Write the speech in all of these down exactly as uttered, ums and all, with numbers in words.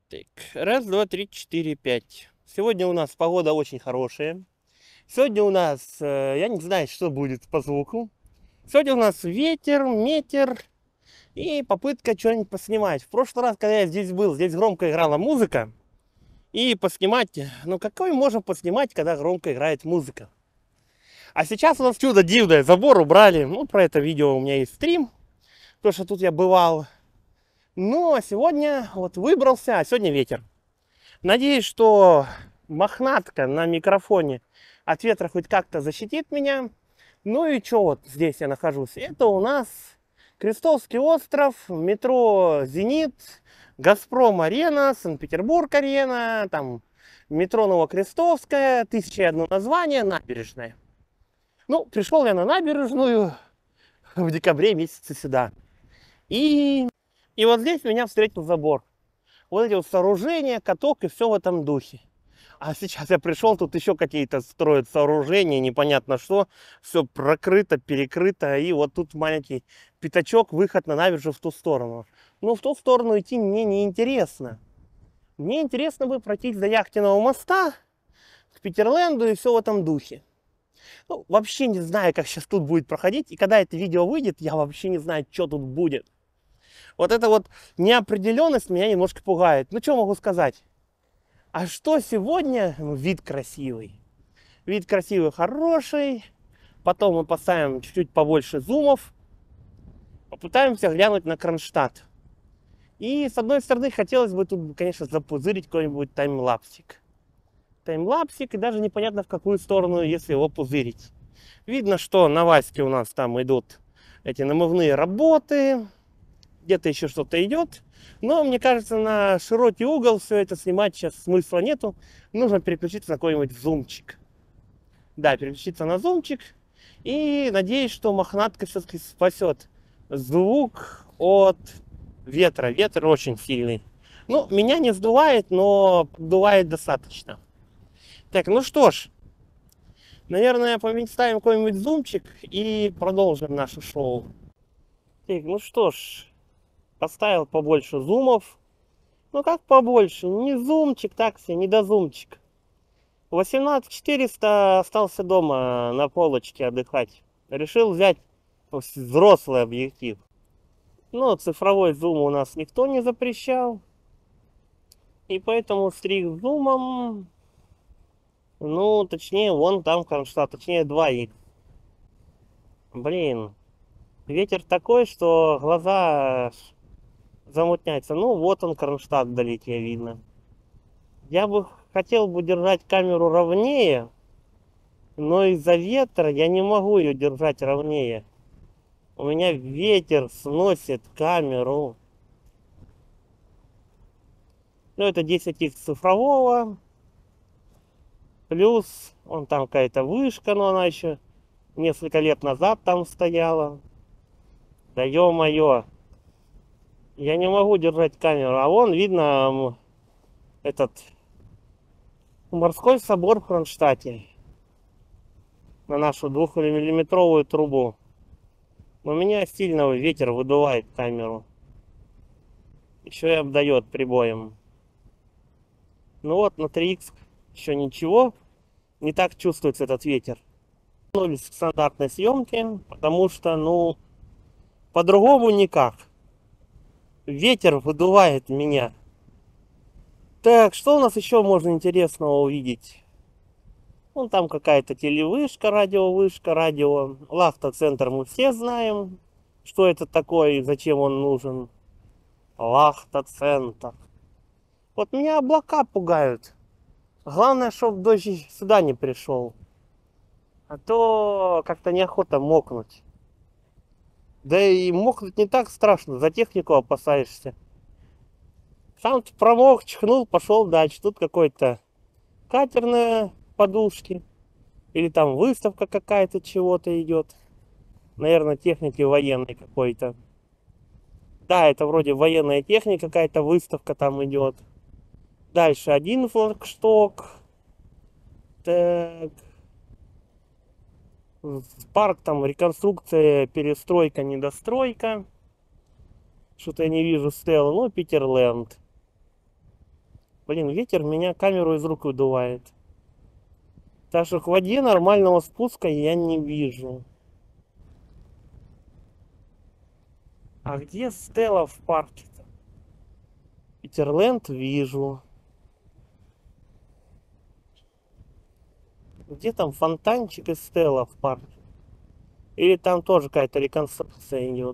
Так, раз, два, три, четыре, пять. Сегодня у нас погода очень хорошая. Сегодня у нас, э, я не знаю, что будет по звуку. Сегодня у нас ветер, метер и попытка что-нибудь поснимать. В прошлый раз, когда я здесь был, здесь громко играла музыка. И поснимать, ну какой можно поснимать, когда громко играет музыка? А сейчас у нас чудо дивное, забор убрали. Ну, про это видео у меня есть стрим, потому что тут я бывал. Ну, а сегодня вот выбрался, а сегодня ветер. Надеюсь, что мохнатка на микрофоне от ветра хоть как-то защитит меня. Ну и что вот здесь я нахожусь? Это у нас Крестовский остров, метро «Зенит», «Газпром-арена», «Санкт-Петербург-арена», там метро Новокрестовская, тысяча и одно название, набережная. Ну, пришел я на набережную в декабре месяце сюда. И, и вот здесь меня встретил забор. Вот эти вот сооружения, каток и все в этом духе. А сейчас я пришел, тут еще какие-то строят сооружения, непонятно что. Все прокрыто, перекрыто. И вот тут маленький пятачок, выход на набережную в ту сторону. Но в ту сторону идти мне не интересно. Мне интересно бы пройтись до Яхтенного моста, к Питерленду и все в этом духе. Ну, вообще не знаю, как сейчас тут будет проходить. И когда это видео выйдет, я вообще не знаю, что тут будет. Вот эта вот неопределенность меня немножко пугает. Ну, что могу сказать? А что сегодня? Ну, вид красивый. Вид красивый, хороший. Потом мы поставим чуть-чуть побольше зумов. Попытаемся глянуть на Кронштадт. И с одной стороны хотелось бы тут, конечно, запузырить какой-нибудь таймлапсик. Таймлапсик, и даже непонятно в какую сторону, если его пузырить. Видно, что на Ваське у нас там идут эти намывные работы. Где-то еще что-то идет. Но мне кажется, на широкий угол все это снимать сейчас смысла нету. Нужно переключиться на какой-нибудь зумчик. Да, переключиться на зумчик. И надеюсь, что мохнатка все-таки спасет звук от ветра. Ветер очень сильный. Ну, меня не сдувает, но поддувает достаточно. Так, ну что ж. Наверное, ставим какой-нибудь зумчик и продолжим наше шоу. Так, ну что ж. Поставил побольше зумов. Ну как побольше? Не зумчик, так себе, не до зумчик. восемнадцать четыреста остался дома на полочке отдыхать. Решил взять взрослый объектив. Но цифровой зум у нас никто не запрещал. И поэтому стриг зумом. Ну, точнее, вон там Кронштадт, точнее два икс. Блин. Ветер такой, что глаза замутняется. Ну, вот он, Кронштадт вдалеке видно. Я бы хотел бы держать камеру ровнее, но из-за ветра я не могу ее держать ровнее. У меня ветер сносит камеру. Ну, это десять икс цифрового. Плюс, вон там какая-то вышка, но она еще несколько лет назад там стояла. Да ё-моё. Я не могу держать камеру. А вон видно этот морской собор в Кронштадте. На нашу двухмиллиметровую трубу. У меня сильно ветер выдувает камеру. Еще и обдает прибоем. Ну вот, на три икс еще ничего. Не так чувствуется этот ветер. Вернулись к стандартной съемке, потому что, ну, по-другому никак. Ветер выдувает меня. Так, что у нас еще можно интересного увидеть? Вон там какая-то телевышка, радиовышка, радио. Лахта-центр мы все знаем, что это такое и зачем он нужен. Лахта-центр. Вот меня облака пугают. Главное, чтобы дождь сюда не пришел. А то как-то неохота мокнуть. Да и мокнуть не так страшно, за технику опасаешься. Сам ты промок, чихнул, пошел дальше. Тут какой-то катер на подушке. Или там выставка какая-то чего-то идет. Наверное, техники военной какой-то. Да, это вроде военная техника, какая-то выставка там идет. Дальше один флагшток. Так. Парк там реконструкция, перестройка, недостройка. Что-то я не вижу стелы. Ну, Питерленд. Блин, ветер меня камеру из рук выдувает. Так что к воде нормального спуска я не вижу. А где Стелла в парке-то? Питерленд вижу. Где там фонтанчик и Стелла в парке? Или там тоже какая-то реконструкция идет?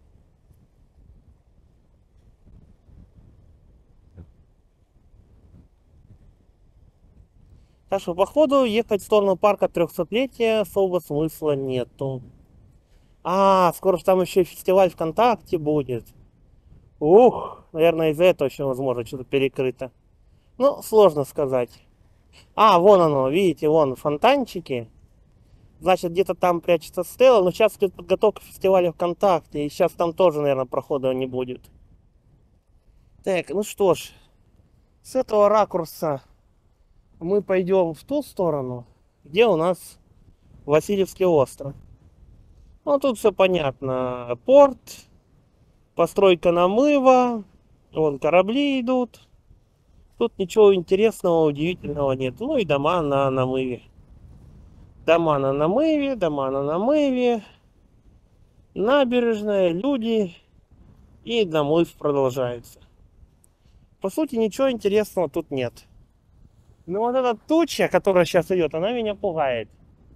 Так что, походу, ехать в сторону парка трехсотлетия особо смысла нету. А, скоро же там еще и фестиваль ВКонтакте будет. Ух, наверное, из-за этого еще, возможно, что-то перекрыто. Ну, сложно сказать. А, вон оно, видите, вон фонтанчики. Значит, где-то там прячется Стелла, но сейчас идет подготовка фестиваля ВКонтакте, и сейчас там тоже, наверное, прохода не будет. Так, ну что ж, с этого ракурса мы пойдем в ту сторону, где у нас Васильевский остров. Ну, тут все понятно. Порт, постройка намыва, вон корабли идут. Тут ничего интересного, удивительного нет. Ну и дома на намыве. Дома на намыве, дома на намыве. Набережная, люди. И намыв продолжается. По сути, ничего интересного тут нет. Но вот эта туча, которая сейчас идет, она меня пугает.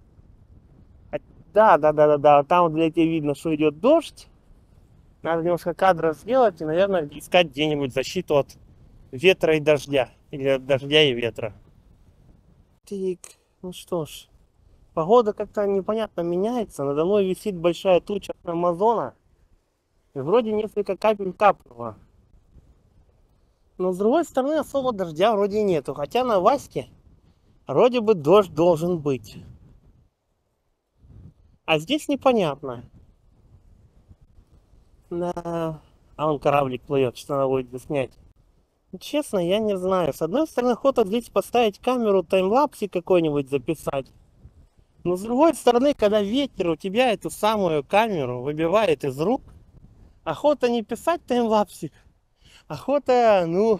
Да, да, да, да, да. Там для тебя видно, что идет дождь. Надо немножко кадров сделать и, наверное, искать где-нибудь защиту от ветра и дождя. Или от дождя и ветра. Тик. Ну что ж. Погода как-то непонятно меняется. Надо мной висит большая туча Амазона. И вроде несколько капель капнуло. Но с другой стороны особо дождя вроде нету. Хотя на Ваське вроде бы дождь должен быть. А здесь непонятно. Да. А он кораблик плывет, что надо будет снять. Честно, я не знаю. С одной стороны, охота здесь поставить камеру, таймлапсе какой-нибудь записать. Но с другой стороны, когда ветер у тебя эту самую камеру выбивает из рук, охота не писать таймлапсик. Охота, ну,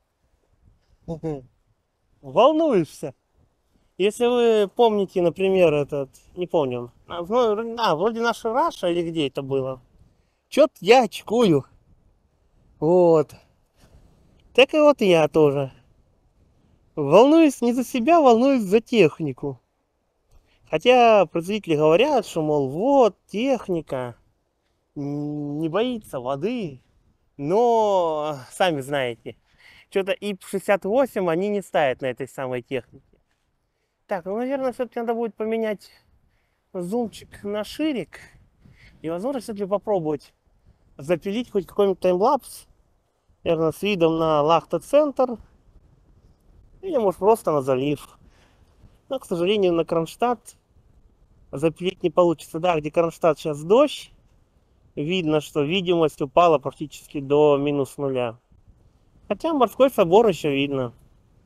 волнуешься. Если вы помните, например, этот, не помню, а, вроде наша Раша или где это было. Чё-то я очкую. Вот. Так и вот я тоже. Волнуюсь не за себя, волнуюсь за технику. Хотя производители говорят, что, мол, вот, техника не боится воды. Но, сами знаете, что-то И П шестьдесят восемь они не ставят на этой самой технике. Так, ну, наверное, все-таки надо будет поменять зумчик на ширик. И, возможно, все-таки попробовать запилить хоть какой-нибудь таймлапс. Наверное, с видом на Лахта-центр. Или, может, просто на залив. Но, к сожалению, на Кронштадт запилить не получится. Да, где Кронштадт сейчас дождь. Видно, что видимость упала практически до минус нуля. Хотя морской собор еще видно.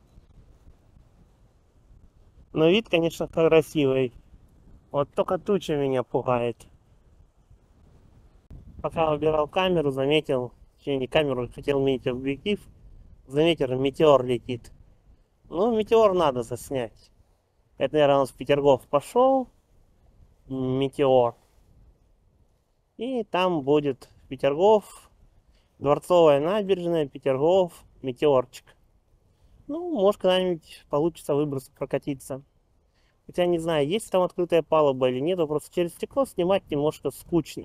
Но вид, конечно, красивый. Вот только туча меня пугает. Пока выбирал камеру, заметил, точнее не камеру, хотел менять объектив, заметил, метеор летит. Ну, метеор надо заснять. Это, наверное, у нас в Петергоф пошел. Метеор. И там будет Петергоф, Дворцовая набережная, Петергоф, метеорчик. Ну, может, когда-нибудь получится выброс прокатиться. Хотя не знаю, есть там открытая палуба или нет, просто через стекло снимать немножко скучно.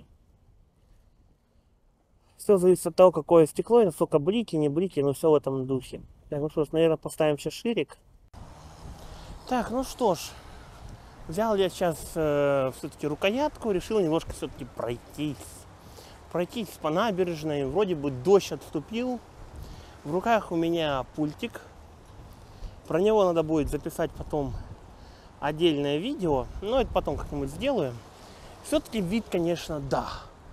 Все зависит от того, какое стекло, и насколько блики, не блики, но все в этом духе. Так, ну что ж, наверное, поставим сейчас ширик. Так, ну что ж, взял я сейчас э, все-таки рукоятку, решил немножко все-таки пройтись. Пройтись по набережной, вроде бы дождь отступил. В руках у меня пультик. Про него надо будет записать потом отдельное видео, но это потом как-нибудь сделаю. Все-таки вид, конечно, да.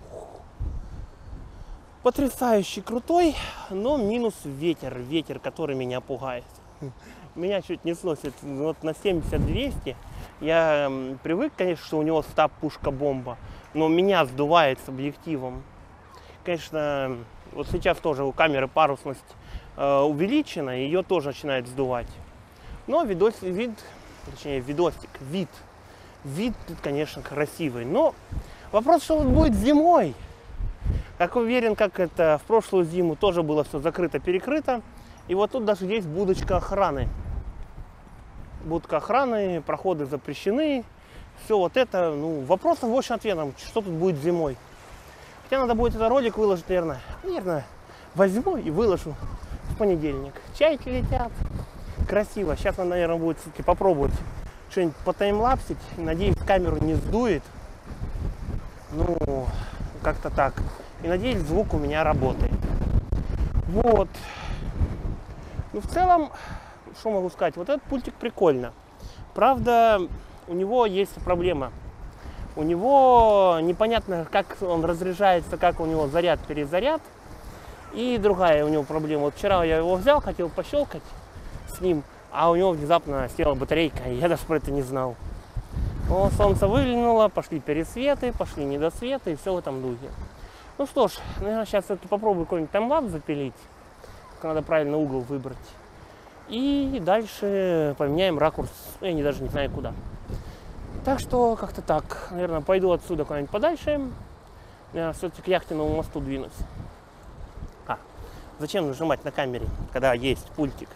Потрясающий, крутой, но минус ветер. Ветер, который меня пугает. Меня чуть не сносит вот на семьдесят двести. Я привык, конечно, что у него стаб пушка-бомба, но меня сдувает с объективом. Конечно, вот сейчас тоже у камеры парусность э, увеличена, ее тоже начинает сдувать. Но видос, вид, точнее видосик, вид, вид тут, конечно, красивый. Но вопрос, что вот будет зимой. Как уверен, как это в прошлую зиму тоже было все закрыто-перекрыто. И вот тут даже есть будочка охраны. Будка охраны, проходы запрещены. Все вот это, ну, вопросов больше ответом, что тут будет зимой. Хотя надо будет этот ролик выложить, наверное. Наверное, возьму и выложу в понедельник. Чайки летят. Красиво. Сейчас надо, наверное, будет все-таки попробовать что-нибудь потаймлапсить. Надеюсь, камеру не сдует. Ну, как-то так. И надеюсь, звук у меня работает. Вот. Ну, в целом, что могу сказать? Вот этот пультик прикольно. Правда, у него есть проблема. У него непонятно, как он разряжается, как у него заряд, перезаряд. И другая у него проблема. Вот вчера я его взял, хотел пощелкать с ним, а у него внезапно села батарейка, и я даже про это не знал. О, солнце выглянуло, пошли пересветы, пошли недосветы, и все в этом духе. Ну что ж, наверное, сейчас это попробую какой-нибудь таймлапс запилить. Надо правильно угол выбрать. И дальше поменяем ракурс. Я не, даже не знаю куда. Так что как-то так. Наверное, пойду отсюда куда-нибудь подальше. Я все-таки к яхтенному мосту двинусь. А, зачем нажимать на камере, когда есть пультик?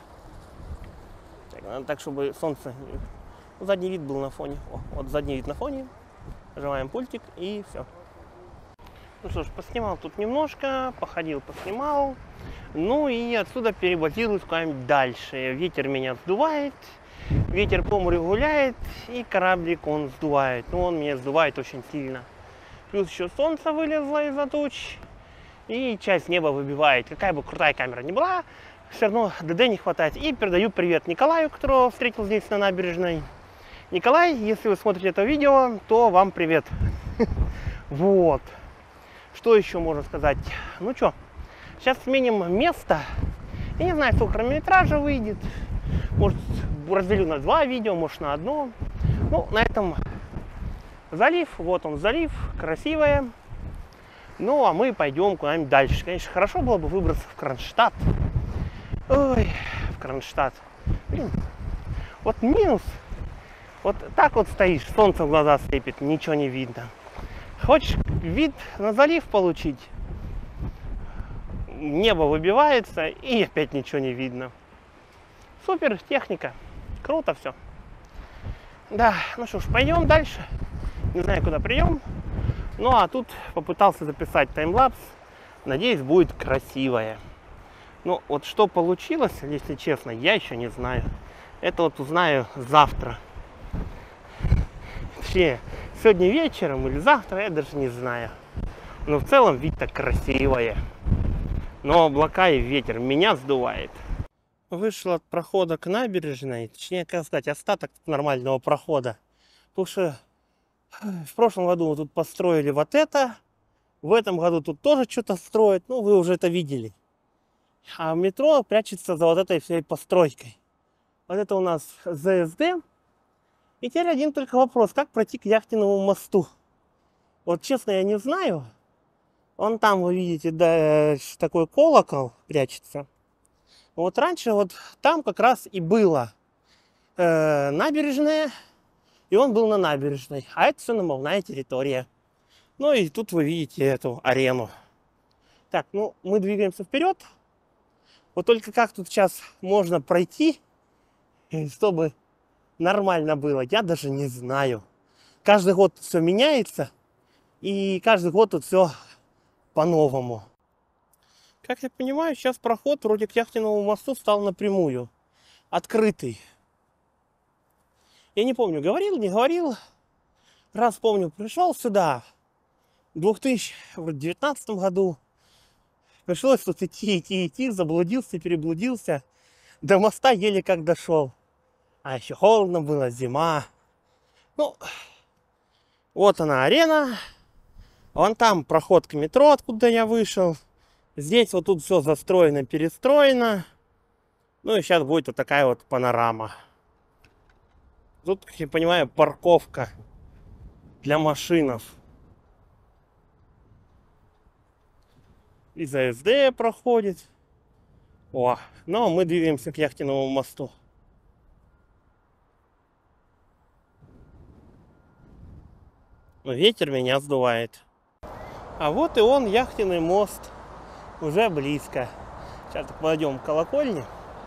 Так, надо так, чтобы солнце... Задний вид был на фоне. О, вот задний вид на фоне. Нажимаем пультик и все. Ну что ж, поснимал тут немножко, походил, поснимал. Ну и отсюда перебазируюсь куда-нибудь дальше. Ветер меня сдувает, ветер по морю гуляет, и кораблик он сдувает. Ну, он меня сдувает очень сильно. Плюс еще солнце вылезло из-за туч, и часть неба выбивает. Какая бы крутая камера ни была, все равно ДД не хватает. И передаю привет Николаю, которого встретил здесь на набережной. Николай, если вы смотрите это видео, то вам привет. Вот. Что еще можно сказать? Ну что, сейчас сменим место. Я не знаю, сколько хронометража выйдет. Может, разделю на два видео, может, на одно. Ну, на этом залив. Вот он, залив. Красивая. Ну, а мы пойдем куда-нибудь дальше. Конечно, хорошо было бы выбраться в Кронштадт. Ой, в Кронштадт. Блин, вот минус. Вот так вот стоишь, солнце в глаза слепит, ничего не видно. Хочешь вид на залив получить? Небо выбивается, и опять ничего не видно. Супер техника. Круто все. Да, ну что ж, пойдем дальше. Не знаю, куда придем. Ну, а тут попытался записать таймлапс. Надеюсь, будет красивое. Ну, вот что получилось, если честно, я еще не знаю. Это вот узнаю завтра. Точнее, сегодня вечером или завтра, я даже не знаю. Но в целом вид-то красивое. Но облака и ветер меня сдувает. Вышел от прохода к набережной, точнее, как сказать, остаток нормального прохода. Потому что в прошлом году мы тут построили вот это. В этом году тут тоже что-то строят. Ну, вы уже это видели. А метро прячется за вот этой всей постройкой. Вот это у нас ЗСД. И теперь один только вопрос, как пройти к яхтенному мосту. Вот честно, я не знаю. Вон там вы видите, да, такой колокол прячется. Вот раньше вот там как раз и было э, набережная, и он был на набережной. А это все намывная территория. Ну и тут вы видите эту арену. Так, ну мы двигаемся вперед. Вот только как тут сейчас можно пройти, чтобы нормально было, я даже не знаю. Каждый год все меняется, и каждый год тут все по-новому. Как я понимаю, сейчас проход вроде к яхтенному мосту стал напрямую. Открытый. Я не помню, говорил, не говорил. Раз помню, пришел сюда в две тысячи девятнадцатом году. Пришлось тут идти, идти, идти, заблудился, переблудился. До моста еле как дошел. А еще холодно было, зима. Ну, вот она арена. Вон там проход к метро, откуда я вышел. Здесь вот тут все застроено, перестроено. Ну и сейчас будет вот такая вот панорама. Тут, как я понимаю, парковка для машинов. И ЗСД проходит. О, но мы двигаемся к Яхтенному мосту. Ветер меня сдувает. А вот и он, Яхтенный мост. Уже близко. Сейчас так пойдем к колокольне.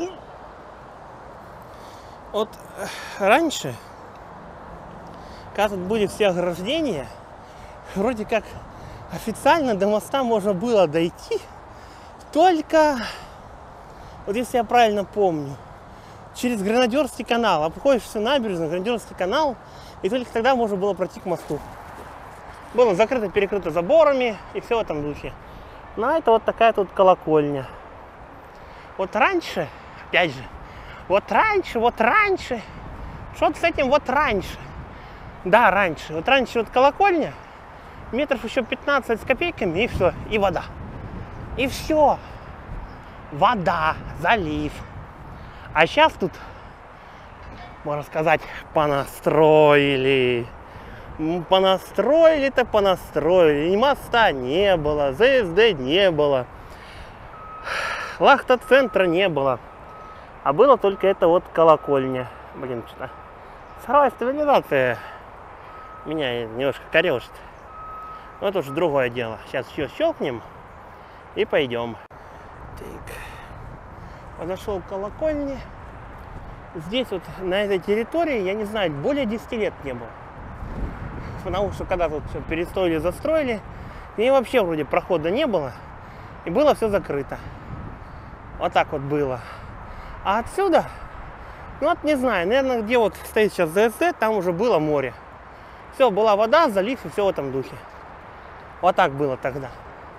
Вот раньше, когда тут были все ограждения, вроде как официально до моста можно было дойти только, вот если я правильно помню, через Гренадерский канал. Обходишь всю набережную, Гренадерский канал, и только тогда можно было пройти к мосту. Было закрыто, перекрыто заборами и все в этом духе. Но это вот такая тут колокольня. Вот раньше, опять же, вот раньше, вот раньше, что-то с этим вот раньше. Да, раньше. Вот раньше вот колокольня, метров еще пятнадцать с копейками, и все, и вода. И все. Вода, залив. А сейчас тут, можно сказать, понастроили. Понастроили-то понастроили. Ни моста не было, ЗСД не было, Лахта-центра не было. А было только это вот колокольня. Блин, что-то сырая стабилизация меня немножко корежит. Но это уже другое дело. Сейчас еще щелкнем и пойдем. Так. Подошел к колокольне. Здесь вот на этой территории, я не знаю, более десяти лет не было. Потому что когда тут все перестроили, застроили, и вообще вроде прохода не было. И было все закрыто. Вот так вот было. А отсюда, ну вот не знаю, наверное, где вот стоит сейчас ЗСД, там уже было море. Все, была вода, залив и все в этом духе. Вот так было тогда.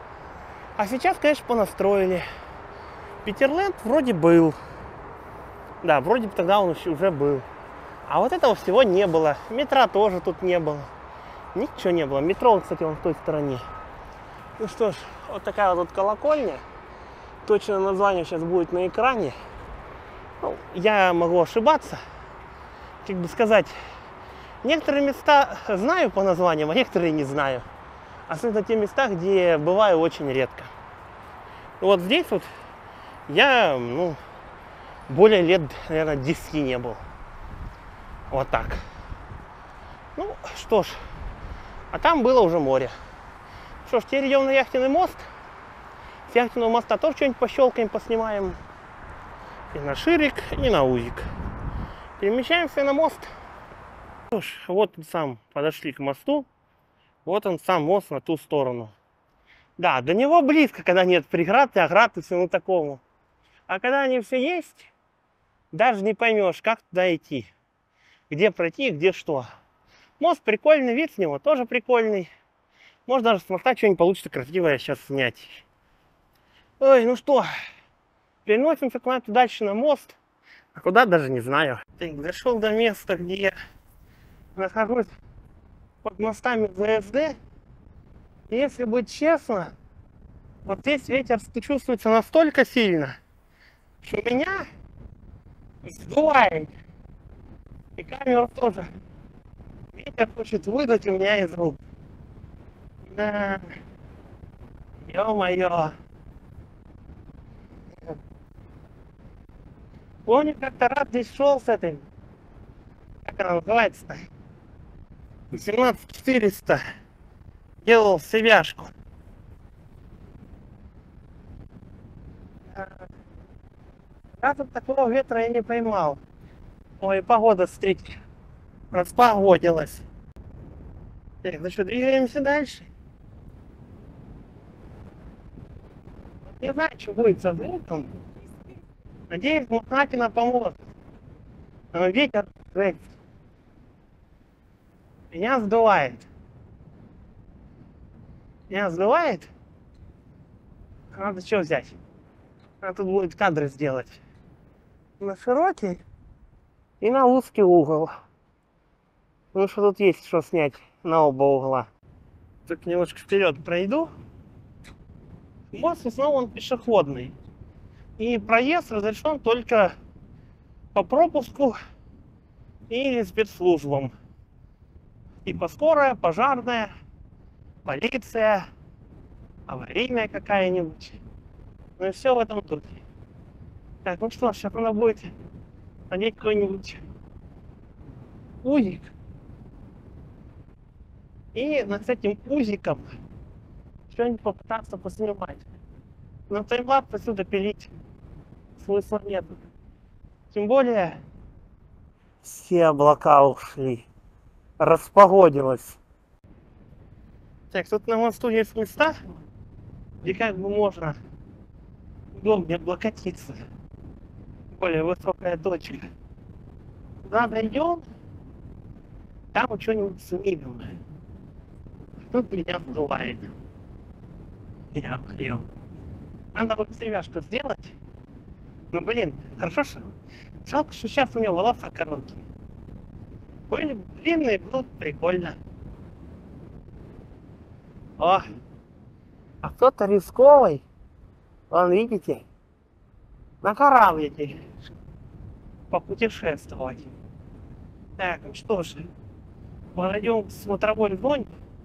А сейчас, конечно, понастроили. Питерленд вроде был. Да, вроде бы тогда он уже был. А вот этого всего не было. Метро тоже тут не было. Ничего не было. Метро, кстати, он в той стороне. Ну что ж, вот такая вот колокольня. Точное название сейчас будет на экране. Ну, я могу ошибаться. Как бы сказать, некоторые места знаю по названиям, а некоторые не знаю. Особенно те места, где бываю очень редко. Вот здесь вот я, ну, более лет, наверное, десяти не был. Вот так. Ну, что ж. А там было уже море. Что ж, теперь идем на Яхтенный мост. С Яхтенного моста тоже что-нибудь пощелкаем, поснимаем. И на ширик, и на узик. Перемещаемся на мост. Что ж, вот он сам, подошли к мосту. Вот он сам мост на ту сторону. Да, до него близко, когда нет преград и оград и всему такому. А когда они все есть, даже не поймешь, как туда идти. Где пройти, где что. Мост прикольный, вид с него тоже прикольный. Можно даже с моста что-нибудь получится красивое сейчас снять. Ой, ну что, переносимся куда-то дальше на мост. А куда, даже не знаю. Так, дошел до места, где я нахожусь под мостами ЗСД. И если быть честно, вот здесь ветер чувствуется настолько сильно, что меня сдувает. И камеру тоже. Ветер хочет выдать у меня из рук. Да. Ё-моё. Помню, как-то раз здесь шел с этой, как она называется-то? восемнадцать четыреста. Делал себяшку. Я тут такого ветра я не поймал. Ой, погода встретила. Распогодилась. Так, ну что, двигаемся дальше. Не знаю, что будет со звуком. Надеюсь, Мохнатина поможет. Но ветер, жесть. Меня сдувает. Меня сдувает. Надо что взять? Надо тут будет кадры сделать. На широкий и на узкий угол. Ну что тут есть что снять на оба угла. Только немножко вперед пройду. Мост в основном он пешеходный. И проезд разрешен только по пропуску или спецслужбам. Типа скорая, пожарная, полиция, аварийная какая-нибудь. Ну и все в этом тут. Так, ну что, сейчас надо будет надеть какой-нибудь узик. И с этим узиком что-нибудь попытаться поснимать. Но таймлапс отсюда пилить смысла нет. Тем более все облака ушли. Распогодилось. Так, тут на мосту есть места, где как бы можно удобнее облокотиться. Более высокая точка. Туда дойдем, там мы что-нибудь снимем. Тут меня вдувает. Я хотел. Надо вот деревяшку сделать. Ну блин, хорошо, что. Жалко, что сейчас у меня волосы короткие. Были длинные, будут прикольно. О! А кто-то рисковый. Вон, видите? На кораблике. Попутешествовать. Так, ну что ж. Пройдем к смотровой зоне.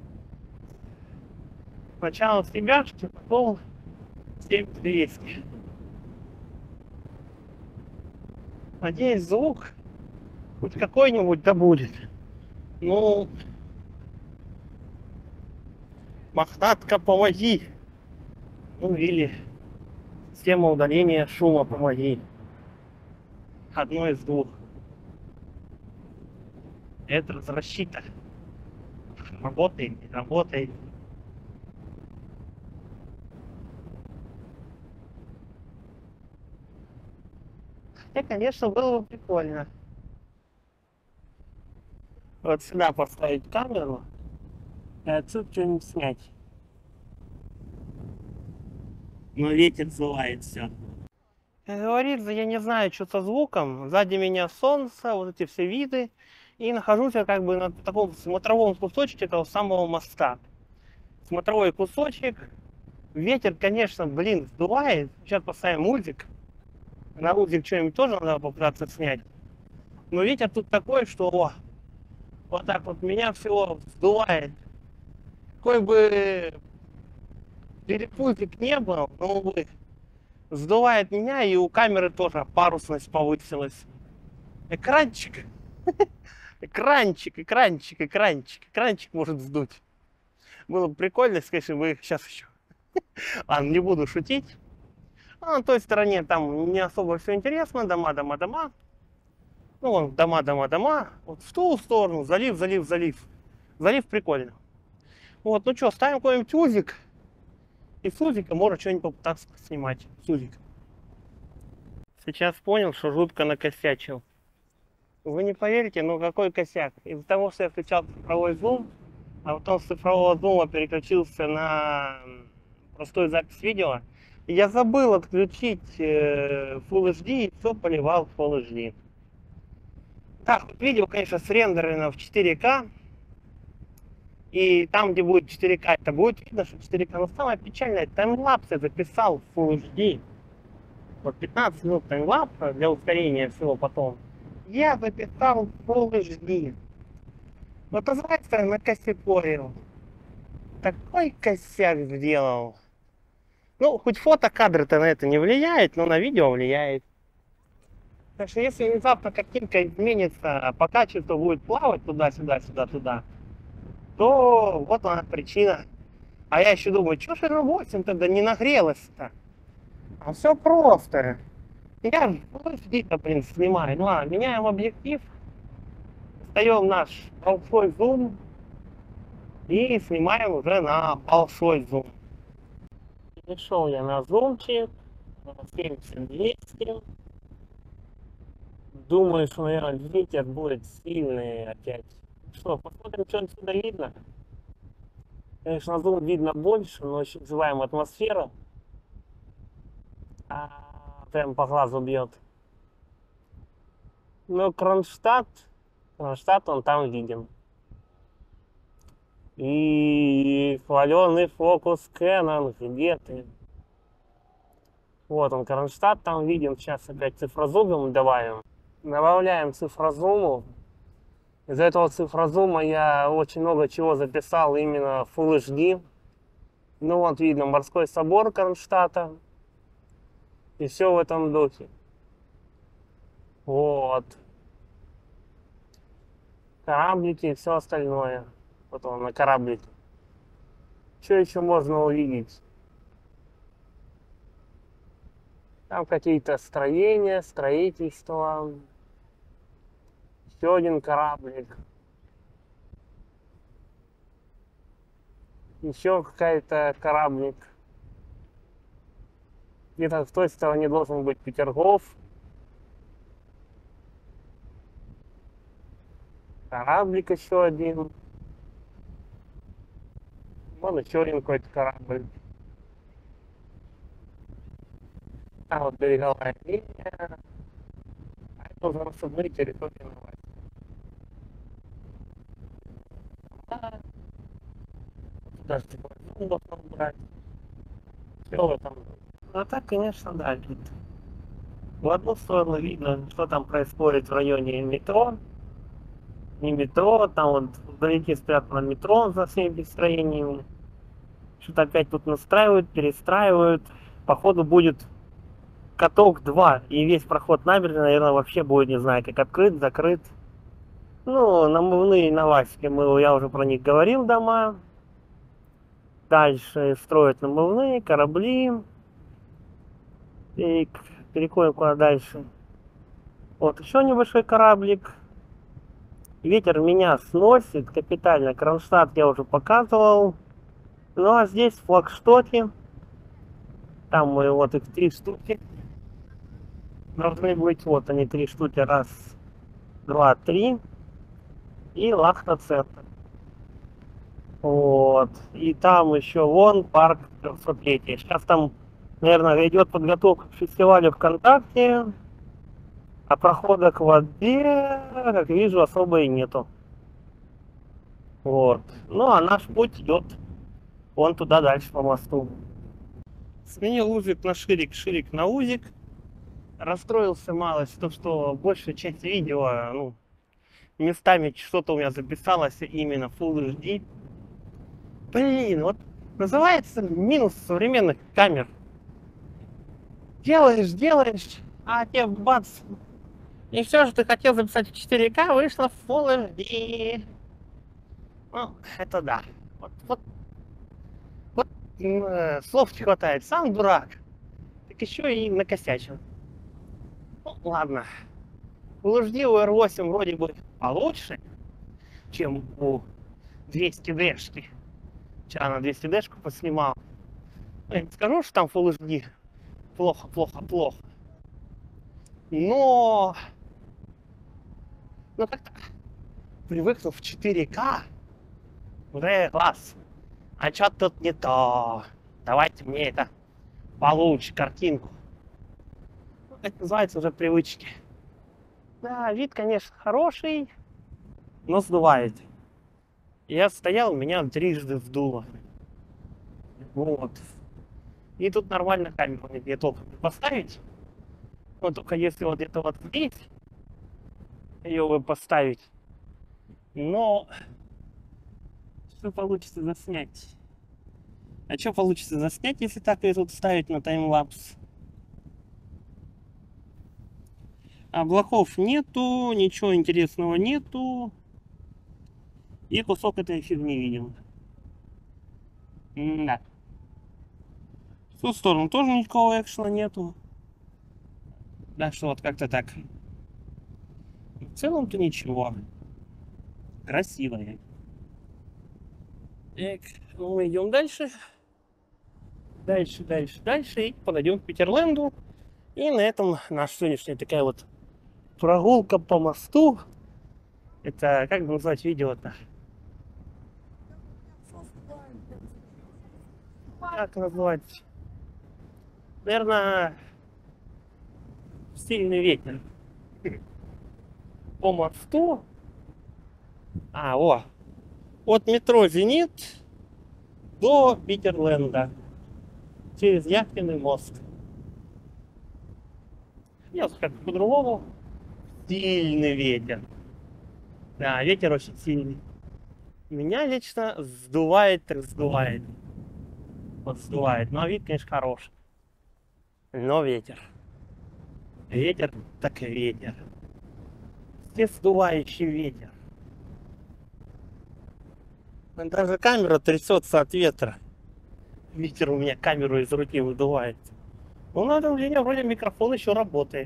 Сначала с ребяшки, потом семь двести. Надеюсь, звук хоть какой-нибудь да будет. Ну, мохнатка, помоги. Ну или система удаления шума, помоги. Одно из двух. Это защита. Работает, не работает. Хотя, конечно, было бы прикольно. Вот сюда поставить камеру и отсюда что-нибудь снять. Но ветер сдувает все. Как говорится, я не знаю, что со звуком. Сзади меня солнце, вот эти все виды. И нахожусь я как бы на таком смотровом кусочке этого самого моста. Смотровой кусочек. Ветер, конечно, блин, сдувает. Сейчас поставим мультик. На мультик что-нибудь тоже надо попытаться снять. Но ветер тут такой, что о, вот так вот меня всего сдувает. Какой бы перепутик не был, но увы, сдувает меня, и у камеры тоже парусность повысилась. Экранчик. Экранчик, экранчик, экранчик. Экранчик может сдуть. Было бы прикольно, если, конечно, вы сейчас еще. Ладно, не буду шутить. А на той стороне там не особо все интересно. Дома, дома, дома. Ну, вон, дома, дома, дома. Вот в ту сторону. Залив, залив, залив. Залив прикольно. Вот, ну что, ставим какой-нибудь узик. И с узика можно что-нибудь попытаться снимать. С узика. Сейчас понял, что жутко накосячил. Вы не поверите, но какой косяк. Из-за того, что я включал цифровой зум, а потом с цифрового зума переключился на простую запись видео, и я забыл отключить э, Full эйч ди и все поливал в Full эйч ди. Так, вот видео, конечно, срендерено в четыре ка. И там, где будет четыре ка, это будет видно, что четыре ка. Но самое печальное, таймлапс я записал в Full эйч ди. Вот пятнадцать минут таймлапса для ускорения всего потом. Я записал в Full эйч ди. Вот называется, накосякорил. Такой косяк сделал. Ну, хоть фотокадры-то на это не влияет, но на видео влияет. Так что если внезапно картинка изменится, по качеству будет плавать туда-сюда, сюда-туда, то вот она причина. А я еще думаю, что же эр восемь тогда не нагрелось-то? А все просто. Я в Full эйч ди-то, блин, снимаю. Ну ладно, меняем объектив. Достаем наш большой зум. И снимаем уже на большой зум. Перешел я на зумчик. семьдесят двести. Думаю, что, наверное, ветер будет сильный опять. Что, посмотрим, что отсюда видно. Конечно, на зум видно больше, но еще называем атмосферу. А, прям по глазу бьет. Но Кронштадт, Кронштадт он там виден. И хваленый фокус Canon, где ты? Вот он, Кронштадт там виден. Сейчас опять цифрозумом добавим. Добавляем цифрозуму. Из-за этого цифрозума я очень много чего записал именно в Full эйч ди. Ну вот видно морской собор Кронштадта. И все в этом духе. вот кораблики и все остальное. Вот он на кораблике. Что еще можно увидеть? Там какие-то строения, строительство. Еще один кораблик. Еще какая-то кораблик. Где-то в той стороне должен быть Петергоф. Кораблик еще один. Вон еще один какой-то корабль. А вот береговая линия. А это уже рассадные территории на власти. Да. Даже теплофон должен убрать. Все в этом. А так, конечно, да, вид. В одну сторону видно, что там происходит в районе метро. Не метро, там вот вдалеке спрятано метро за всеми строениями. Что-то опять тут настраивают, перестраивают. Походу будет каток два. И весь проход набережной, наверное, вообще будет, не знаю, как открыт, закрыт. Ну, намывные на Ваське, мы, я уже про них говорил, дома. Дальше строят намывные, корабли. И переходим куда дальше. Вот еще небольшой кораблик. Ветер меня сносит капитально. Кронштадт я уже показывал. Ну а здесь флагштоки. Там мы вот их три штуки. Должны быть вот они три штуки. Раз, два, три. И Лахта-центр. Вот. И там еще вон парк трехсотлетия. Сейчас там, наверное, идет подготовка к фестивалю ВКонтакте. А прохода к воде, как вижу, особо и нету. Вот. Ну а наш путь идет вон туда дальше по мосту. Сменил узик на ширик, ширик на узик. Расстроился малость, то что большая часть видео, ну, местами что-то у меня записалось именно Full эйч ди. Блин, вот называется минус современных камер. Делаешь, делаешь, а тебе бац. И все, что ты хотел записать в четыре ка, вышло в Full эйч ди. Ну, это да. Вот, вот, вот э, слов не хватает. Сам дурак. Так еще и накосячил. Ну, ладно. Full эйч ди у эр восемь вроде бы получше, чем у двести ди-шки. Вчера на двести ди-шку поснимал. Я не скажу, что там Full эйч ди плохо, плохо, плохо. Но... Ну как-то привыкнув в четыре ка, уже класс. А что тут не то? Давайте мне это получше картинку. Это называется уже привычки. Да, вид, конечно, хороший, но сдувает. Я стоял, меня трижды вдуло. Вот. И тут нормально камеру нигде толком не поставить. Но только если вот это вот здесь ее вы поставить. Но что получится заснять? А что получится заснять, если так ее тут ставить на таймлапс? Облаков нету, ничего интересного нету. И кусок этой фигни видим. Да. В ту сторону тоже никакого экшена нету. Да что вот как-то так. В целом-то ничего. Красивая. Так, ну мы идем дальше. Дальше, дальше, дальше. И подойдем к Питерленду. И на этом наша сегодняшняя такая вот прогулка по мосту. Это как бы назвать видео-то? Как назвать? Наверное, сильный ветер. По мосту. А, о. От метро «Зенит» до Питерленда. Через Яхтенный мост. Я скажу по-другому. Сильный ветер. Да, ветер очень сильный. Меня лично сдувает, так сдувает. Вот сдувает. Но вид, конечно, хороший. Но ветер. Ветер, так и ветер. естествующий ветер. Даже камера трясется от ветра. Ветер у меня камеру из руки выдувает. Ну, на этом дне вроде микрофон еще работает.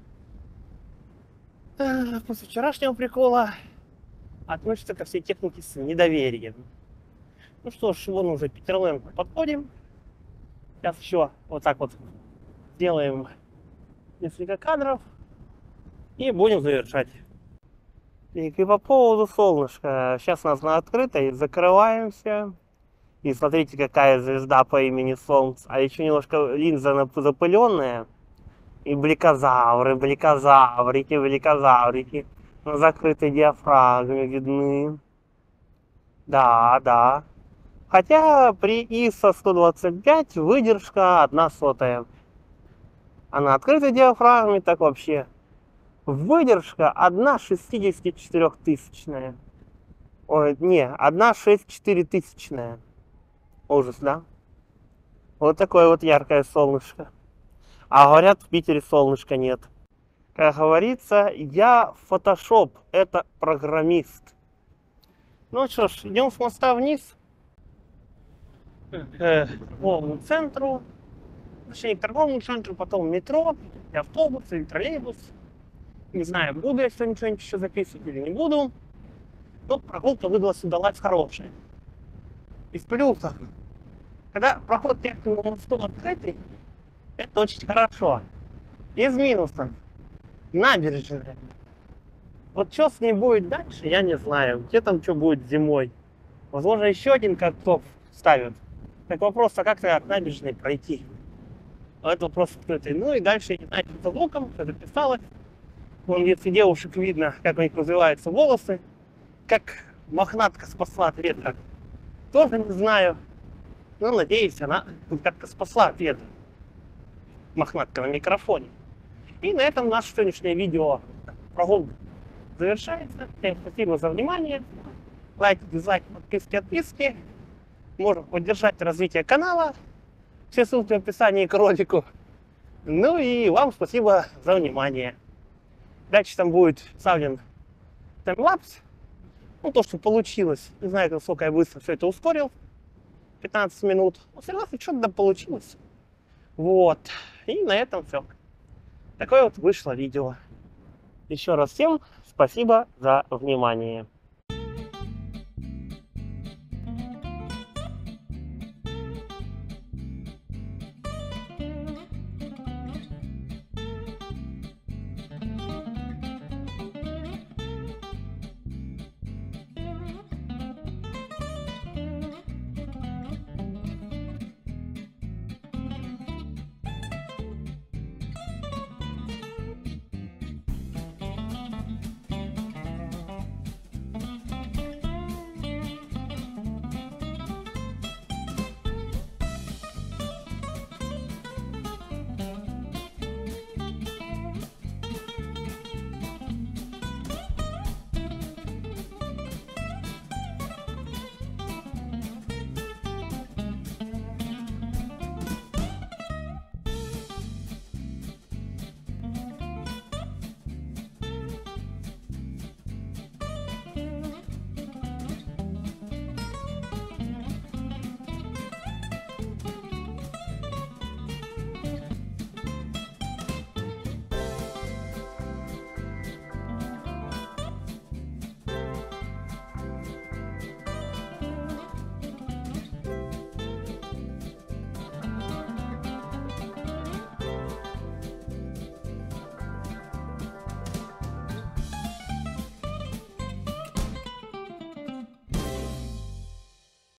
А, после вчерашнего прикола относится ко всей технике с недоверием. Ну что ж, вон уже Питерленд подходим. Сейчас еще вот так вот сделаем несколько кадров и будем завершать. И по поводу солнышка. Сейчас у нас на открытой, закрываемся. И смотрите, какая звезда по имени Солнце. А еще немножко линза запыленная. И бликозавры, бликозаврики, бликозаврики на закрытой диафрагме видны. Да, да. Хотя при ай эс о сто двадцать пять выдержка одна сотая. А на открытой диафрагме так вообще выдержка одна шестьдесят четыре тысячная. Ой, не, одна шестьдесят четыре тысячная. Ужас, да? Вот такое вот яркое солнышко. А говорят, в Питере солнышка нет. Как говорится, я фотошоп, это программист. Ну что ж, идем с моста вниз. К торговому центру. Точнее, к торговому центру, потом метро, и автобус, и троллейбус. Не знаю, буду я сегодня что-нибудь еще записывать или не буду. Но прогулка выдалась удалась хорошая. Из плюсов, когда проход техники на мосту открытый, это очень хорошо. Из минусов, набережная. Вот что с ней будет дальше, я не знаю. Где там что будет зимой? Возможно, еще один каток ставят. Так вопрос, а как тогда к набережной пройти? Это вопрос открытый. Ну и дальше, я не знаю, за луком, что записалось. Вон, если девушек видно, как у них развиваются волосы, как мохнатка спасла от ветра. Тоже не знаю. Но надеюсь, она как-то спасла от ветра. Мохнатка на микрофоне. И на этом наше сегодняшнее видео прогулка завершается. Всем спасибо за внимание. Лайки, дизлайки, подписки, отписки. Можно поддержать развитие канала. Все ссылки в описании к ролику. Ну и вам спасибо за внимание. Дальше там будет вставлен таймлапс. Ну, то, что получилось. Не знаю, насколько я быстро все это ускорил. пятнадцать минут. Но все равно что-то получилось. Вот. И на этом все. Такое вот вышло видео. Еще раз всем спасибо за внимание.